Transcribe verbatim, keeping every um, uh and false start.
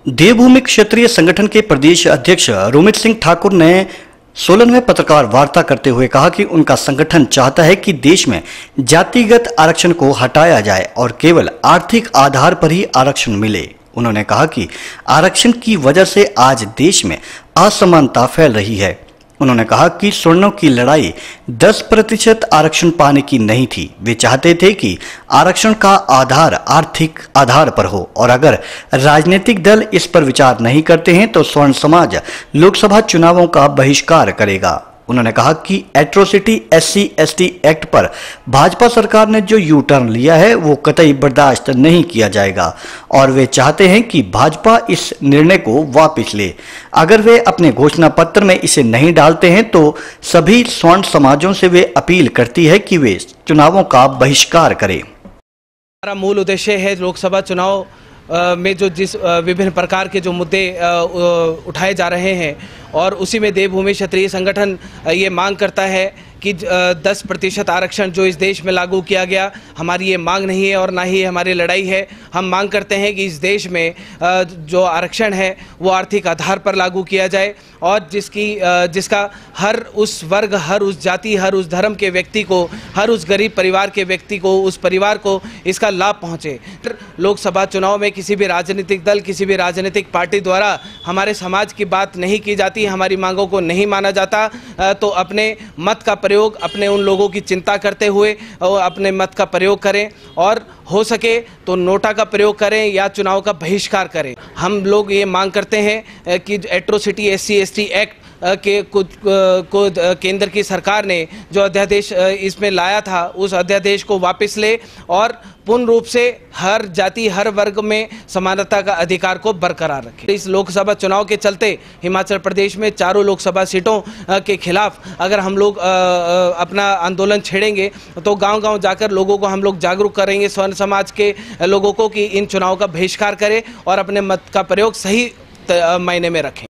देवभूमि क्षेत्रीय संगठन के प्रदेश अध्यक्ष रोमित सिंह ठाकुर ने सोलन में पत्रकार वार्ता करते हुए कहा कि उनका संगठन चाहता है कि देश में जातिगत आरक्षण को हटाया जाए और केवल आर्थिक आधार पर ही आरक्षण मिले। उन्होंने कहा कि आरक्षण की वजह से आज देश में असमानता फैल रही है। उन्होंने कहा कि स्वर्णों की लड़ाई दस प्रतिशत आरक्षण पाने की नहीं थी। वे चाहते थे कि आरक्षण का आधार आर्थिक आधार पर हो और अगर राजनीतिक दल इस पर विचार नहीं करते हैं तो स्वर्ण समाज लोकसभा चुनावों का बहिष्कार करेगा। उन्होंने कहा कि एट्रोसिटी एससी एसटी एक्ट पर भाजपा सरकार ने जो यू टर्न लिया है वो कतई बर्दाश्त नहीं किया जाएगा और वे चाहते हैं कि भाजपा इस निर्णय को वापस ले। अगर वे अपने घोषणा पत्र में इसे नहीं डालते हैं तो सभी स्वर्ण समाजों से वे अपील करती है कि वे चुनावों का बहिष्कार करें। हमारा मूल उद्देश्य है लोकसभा चुनाव में जो जिस विभिन्न प्रकार के जो मुद्दे उठाए जा रहे हैं और उसी में देवभूमि क्षत्रिय संगठन ये मांग करता है कि दस प्रतिशत आरक्षण जो इस देश में लागू किया गया, हमारी ये मांग नहीं है और ना ही हमारी लड़ाई है। हम मांग करते हैं कि इस देश में जो आरक्षण है वो आर्थिक आधार पर लागू किया जाए और जिसकी जिसका हर उस वर्ग, हर उस जाति, हर उस धर्म के व्यक्ति को, हर उस गरीब परिवार के व्यक्ति को, उस परिवार को इसका लाभ पहुँचे। लोकसभा चुनाव में किसी भी राजनीतिक दल, किसी भी राजनीतिक पार्टी द्वारा हमारे समाज की बात नहीं की जाती, हमारी मांगों को नहीं माना जाता, तो अपने मत का प्रयोग अपने उन लोगों की चिंता करते हुए अपने मत का प्रयोग करें और हो सके तो नोटा का प्रयोग करें या चुनाव का बहिष्कार करें। हम लोग ये मांग करते हैं कि एट्रोसिटी एससी एसटी एक्ट के कुछ को केंद्र की सरकार ने जो अध्यादेश इसमें लाया था उस अध्यादेश को वापस ले और पूर्ण रूप से हर जाति, हर वर्ग में समानता का अधिकार को बरकरार रखे। इस लोकसभा चुनाव के चलते हिमाचल प्रदेश में चारों लोकसभा सीटों के खिलाफ अगर हम लोग अपना आंदोलन छेड़ेंगे तो गांव-गांव जाकर लोगों को हम लोग जागरूक करेंगे, स्वर्ण समाज के लोगों को, कि इन चुनाव का बहिष्कार करें और अपने मत का प्रयोग सही मायने में रखें।